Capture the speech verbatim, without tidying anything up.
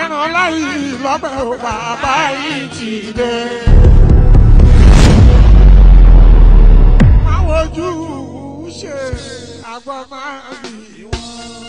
ẹran láyé lọ́bẹ̀ ò bàbá yìí ti dé. máa wojú ṣe àgbọ̀ máa bì wọ́n.